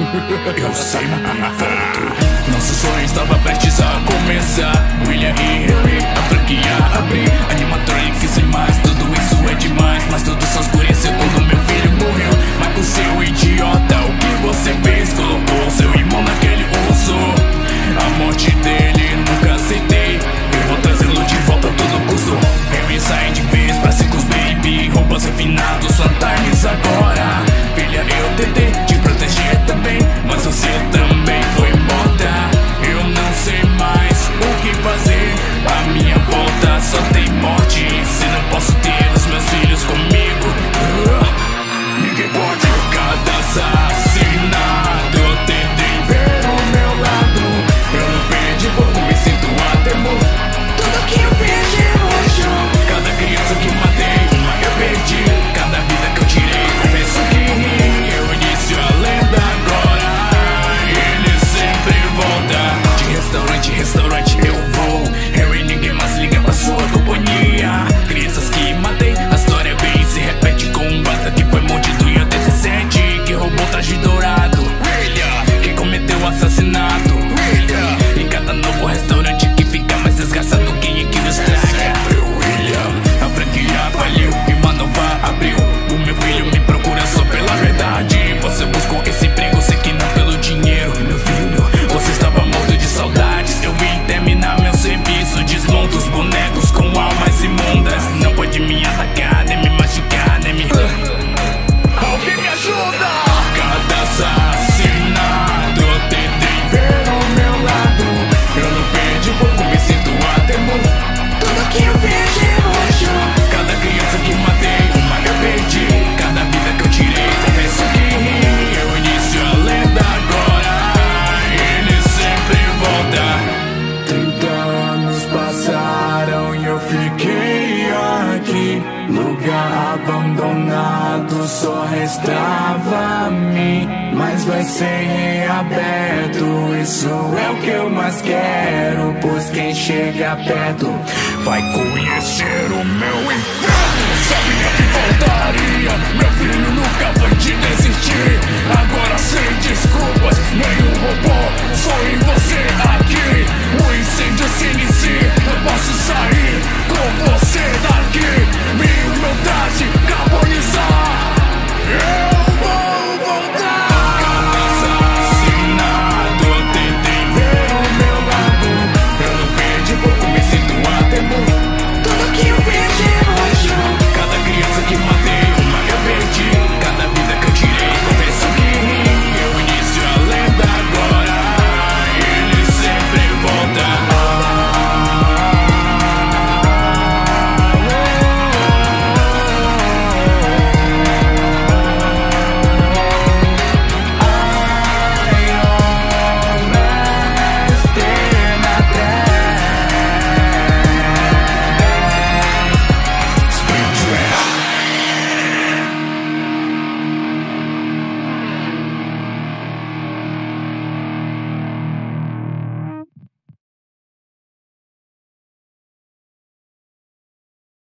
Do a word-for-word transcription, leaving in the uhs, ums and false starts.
Eu sempre volto. Nosso sonho estava prestes a começar. William e Harry, a franquia abrir. Animatronics e mais, tudo isso é demais. Mas tudo só escureceu quando meu filho morreu. Mas com seu idiota, o que você fez? Colocou seu irmão naquele osso. A morte dele nunca aceitei. Eu vou trazê-lo de volta a todo custo. Harry sai de vez pra Circus Baby. Roupas refinados, fantasmas agora. Filha, eu tentei te proteger também, mas você também foi morta. Eu não sei mais o que fazer. A minha volta só tem morte. Se não posso ter os meus filhos comigo, uh, ninguém pode. Cada assassinato eu tentei ver o meu lado. Eu não perdi pouco, me sinto até morto. Tudo que eu fiz de roxo. Cada criança que matei, uma eu perdi. Cada vida que eu tirei, confesso que ri. Eu início a lenda agora. Ele sempre volta. De restaurante em restaurante eu vou. Harry, ninguém mais liga pra sua companhia. Crianças que matei, a história vem e se repete com um bata que foi mordido em oitenta e sete. Que roubou traje dourado, William. Que cometeu o assassinato, William. E cada novo restaurante que fica mais desgraçado, quem é que nos traga? Sempre o William. A franquia faliu e uma nova abriu. O meu filho me procura só pela verdade. Você buscou esse emprego, sei que não pelo dinheiro. Meu filho, você estava morto de saudades. Eu vim terminar meu serviço. Desmonto os bonecos com almas imundas. Não pode me atacar, nem me machucar, nem me... Alguém me ajuda! Cada assassinato eu tentei ver o meu lado. Eu não perdi pouco, me sinto até morto. Tudo que eu fiz de roxo. Cada criança que matei, uma eu perdi. Cada vida que eu tirei, confesso que ri. Eu início a lenda agora. Ele sempre volta. Trinta anos passaram e eu fiquei aqui. Lugar abandonado, só restava a mim. Mas vai ser reaberto, isso é o que eu mais quero. Pois quem chega perto vai conhecer o meu inferno. Sabia que voltaria, meu filho